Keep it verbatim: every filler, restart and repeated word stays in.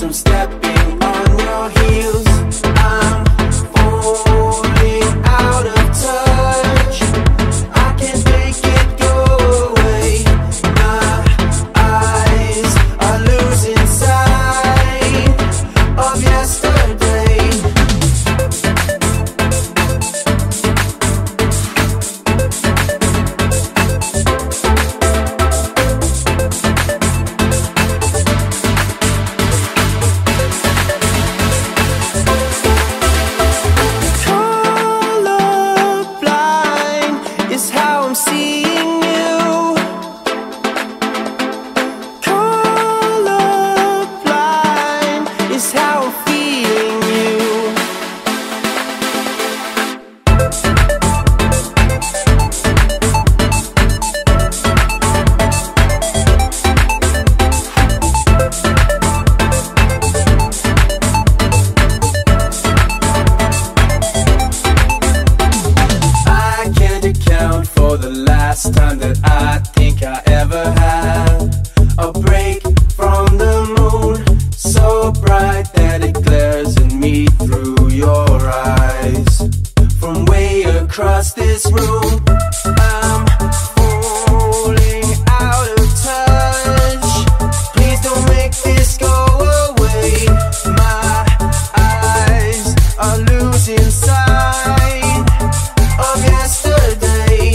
from stepping on your heels. I'm falling out of touch. I can't make it go away. My eyes are losing sight of yesterday. Colorblind is how I'm seeing you. Colorblind is how I'm feeling you. I can't account for the last time that I think I ever had a break from the moon, so bright that it glares at me through your eyes. From way across this room, I'm falling out of touch. Please don't make this go away. My eyes are losing sight of yesterday.